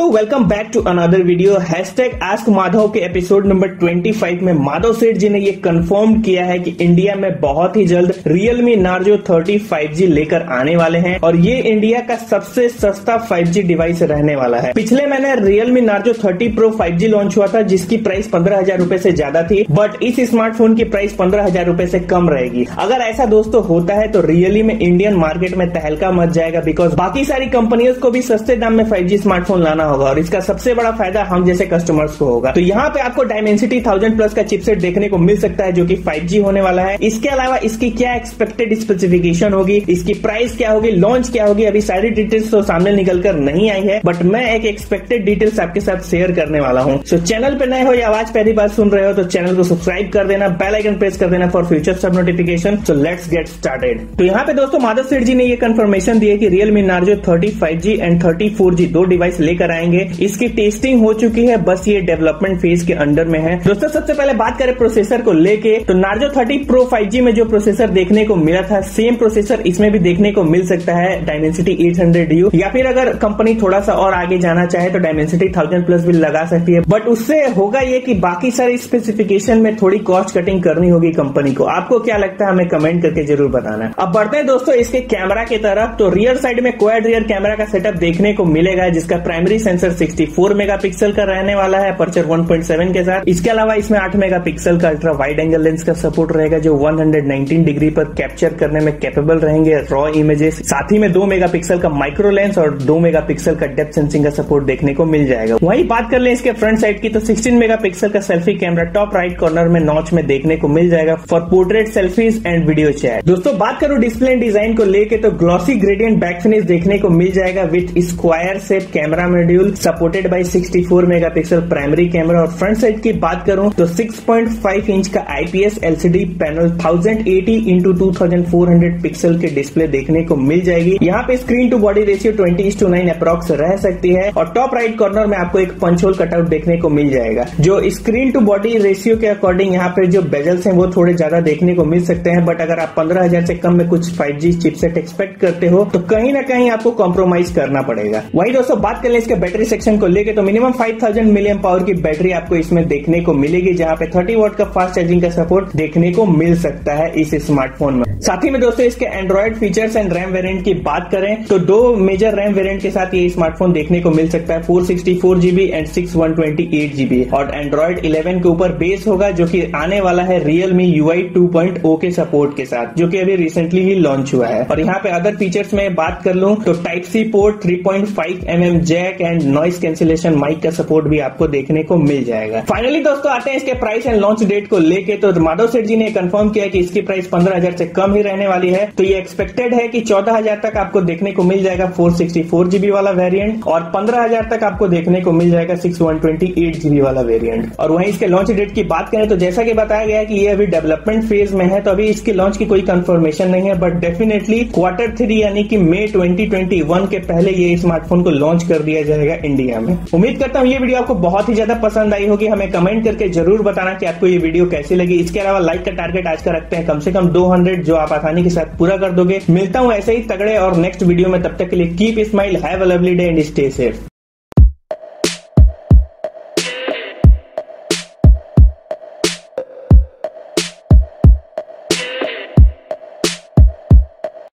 Welcome back to another video. Hashtag ask Madhav के episode number 25 में माधव सेठ जी ने ये कंफर्म किया है कि इंडिया में बहुत ही जल्द Realme Narzo 30 5G लेकर आने वाले हैं और ये इंडिया का सबसे सस्ता 5G डिवाइस रहने वाला है। पिछले महीने Realme Narzo 30 Pro 5G launch हुआ था जिसकी प्राइस 15,000 रुपए से ज्यादा थी, बट इस स्मार्टफोन की प्राइस 15,000 रुपए से कम रहेगी। अगर ऐसा दोस्तों होता है तो रियली में इंडियन मार्केट में तहलका मच जाएगा, बिकॉज बाकी सारी कंपनियों को भी सस्ते दाम में 5G स्मार्टफोन लाना होगा और इसका सबसे बड़ा फायदा हम जैसे कस्टमर्स को होगा। तो यहाँ पे आपको Dimensity 1000 प्लस का चिपसेट देखने को मिल सकता है जो कि 5G होने वाला है। इसके अलावा इसकी क्या एक्सपेक्टेड स्पेसिफिकेशन होगी, इसकी प्राइस क्या होगी, लॉन्च क्या होगी, अभी सारी डिटेल्स तो सामने निकल कर नहीं आई है, बट मैं एक एक्सपेक्टेड डिटेल्स आपके साथ शेयर करने वाला हूँ। सो चैनल पे नए हो या आवाज पहली बार सुन रहे हो तो चैनल को सब्सक्राइब कर देना, बेल आइकन प्रेस कर देना फॉर फ्यूचर सब notification. So let's get started. तो यहाँ पे दोस्तों माधव सेठ जी ने ये कंफर्मेशन दी है कि Realme Narzo 30 5G and 30 4G दो डिवाइस लेकर आएंगे। इसकी टेस्टिंग हो चुकी है, बस ये डेवलपमेंट फेज के अंडर में है। दोस्तों सबसे पहले बात करें प्रोसेसर को लेके, तो Narzo 30 Pro 5G में जो प्रोसेसर देखने को मिला था सेम प्रोसेसर इसमें भी देखने को मिल सकता है, Dimensity 800U, या फिर अगर कंपनी थोड़ा सा और आगे जाना चाहे तो Dimensity 1000 प्लस भी लगा सकती है। बट उससे होगा ये कि बाकी सारी स्पेसिफिकेशन में थोड़ी कॉस्ट कटिंग करनी होगी कंपनी को। आपको क्या लगता है हमें कमेंट करके जरूर बताना। अब बढ़ते हैं दोस्तों इसके कैमरा की तरफ। तो रियर साइड में क्वाड रियर कैमरा का सेटअप देखने को मिलेगा जिसका प्राइमरी सेंसर 64 मेगापिक्सल का रहने वाला है अपर्चर 1.7 के साथ। इसके अलावा इसमें 8 मेगापिक्सल का अल्ट्रा वाइड एंगल लेंस का सपोर्ट रहेगा जो 119 डिग्री पर कैप्चर करने में कैपेबल रहेंगे रॉ इमेजेस। साथ ही में 2 मेगापिक्सल का माइक्रो लेंस और 2 मेगापिक्सल का डेप्थ सेंसिंग का सपोर्ट देखने को मिल जाएगा। वहीं बात कर ले इसके फ्रंट साइड की तो 16 मेगापिक्सल का selfie camera top right corner में नॉच में देखने को मिल जाएगा for portrait selfies and video chat. दोस्तों बात करूं डिस्प्ले डिजाइन को लेके तो ग्लॉसी ग्रेडियंट बैक फिनिश देखने को मिल जाएगा with square shape camera module supported by 64 megapixel primary camera. और फ्रंट साइड की बात करूं तो 6.5 इंच का IPS LCD panel 1080 into 2400 pixel के डिस्प्ले देखने को मिल जाएगी। यहाँ पे screen to body ratio 20:9 approx रह सकती है और टॉप राइट कॉर्नर में आपको एक पंच होल कटआउट देखने को मिल जाएगा। जो स्क्रीन टू बॉडी रेशियो के अकॉर्डिंग यहाँ पे जो बेजल्स हैं वो थोड़े ज्यादा देखने को मिल सकते हैं, बट अगर आप 15,000 से कम में कुछ 5G चिपसेट एक्सपेक्ट करते हो तो कहीं ना कहीं आपको कॉम्प्रोमाइज करना पड़ेगा। वही दोस्तों बात कर ले इसके बैटरी सेक्शन को लेके तो मिनिमम 5000 मिलियन पावर की बैटरी आपको इसमें देखने को मिलेगी, जहां पे 30 वॉट का फास्ट चार्जिंग का सपोर्ट देखने को मिल सकता है इस स्मार्टफोन में। साथ ही में दोस्तों इसके Android features and RAM variant की बात करें तो 2 मेजर रैम वेरिएंट के साथ ये स्मार्टफोन देखने को मिल सकता है, 464GB एंड 6128GB। और एंड्रॉइड 11 के ऊपर बेस होगा जो कि आने वाला है Realme UI 2.0 के सपोर्ट के साथ, जो कि अभी रिसेंटली ही लॉन्च हुआ है। और यहाँ पे अदर फीचर्स में बात कर लूं तो Type-C port, 3.5mm jack and noise cancellation mic का सपोर्ट भी आपको देखने को मिल जाएगा। फाइनली दोस्तों आते हैं इसके प्राइस एंड लॉन्च डेट को लेके, तो माधव सेठ जी ने कंफर्म किया कि इसकी प्राइस 15,000 से कम ही रहने वाली है। तो ये एक्सपेक्टेड है कि 14,000 तक आपको देखने को मिल जाएगा 464GB वाला वेरिएंट और 15,000 तक आपको देखने को मिल जाएगा 6128GB वाला वेरिएंट। और वहीं इसके लॉन्च डेट की बात करें तो जैसा कि बताया गया कि ये अभी डेवलपमेंट फेज में है, तो अभी इसकी लॉन्च की कोई कंफर्मेशन नहीं है, बट डेफिनेटली Q3 यानी कि मई 2021 के पहले ये स्मार्टफोन को लॉन्च कर दिया जाएगा इंडिया में। उम्मीद करता हूँ ये वीडियो आपको बहुत ही ज्यादा पसंद आई होगी। हमें कमेंट करके जरूर बताना कि आपको ये वीडियो कैसी लगी। इसके अलावा लाइक का टारगेट आज का रखते हैं कम से कम 200, जो आप आसानी के साथ पूरा कर दोगे। मिलता हूँ ऐसे ही तगड़े और नेक्स्ट वीडियो में, तब तक के लिए keep smile, have a lovely day and stay safe.